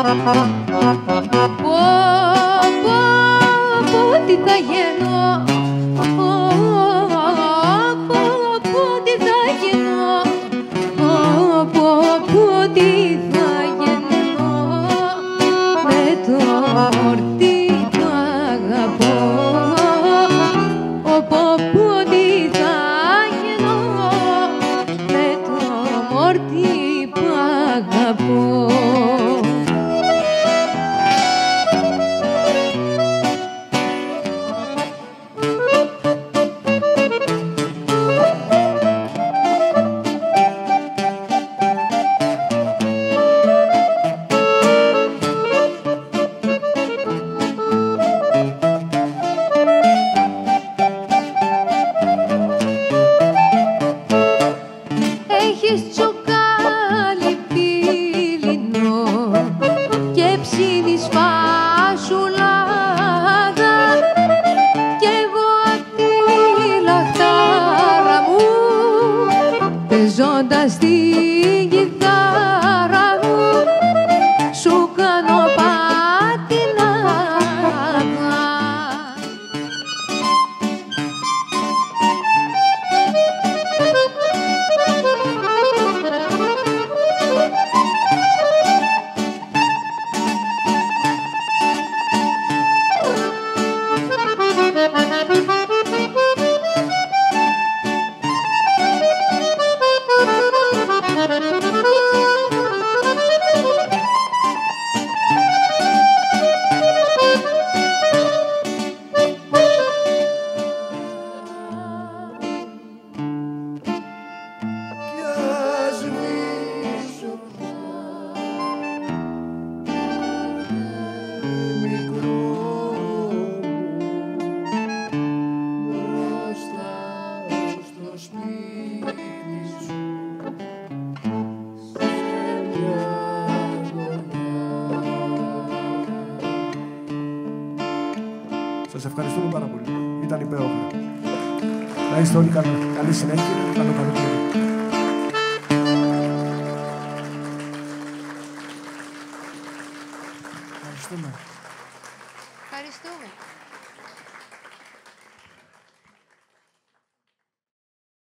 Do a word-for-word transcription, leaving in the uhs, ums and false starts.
τι θα γίνω, τι θα γίνω, τι θα γίνω με το μορτί που αγαπώ, τι θα γίνω με το μορτί που αγαπώ. Έχεις τσοκάλι πύλινο και ψήνεις φασουλάδα κι εγώ απ' τη λαχτάρα μου παίζοντας τη κιθάρα μου σου κάνω πατινάδα. Σας ευχαριστούμε πάρα πολύ. Ήταν υπέροχα. Να είστε όλοι καλά. Καλή συνέχεια. Καλό καλοκαίρι. Ευχαριστούμε. Ευχαριστούμε.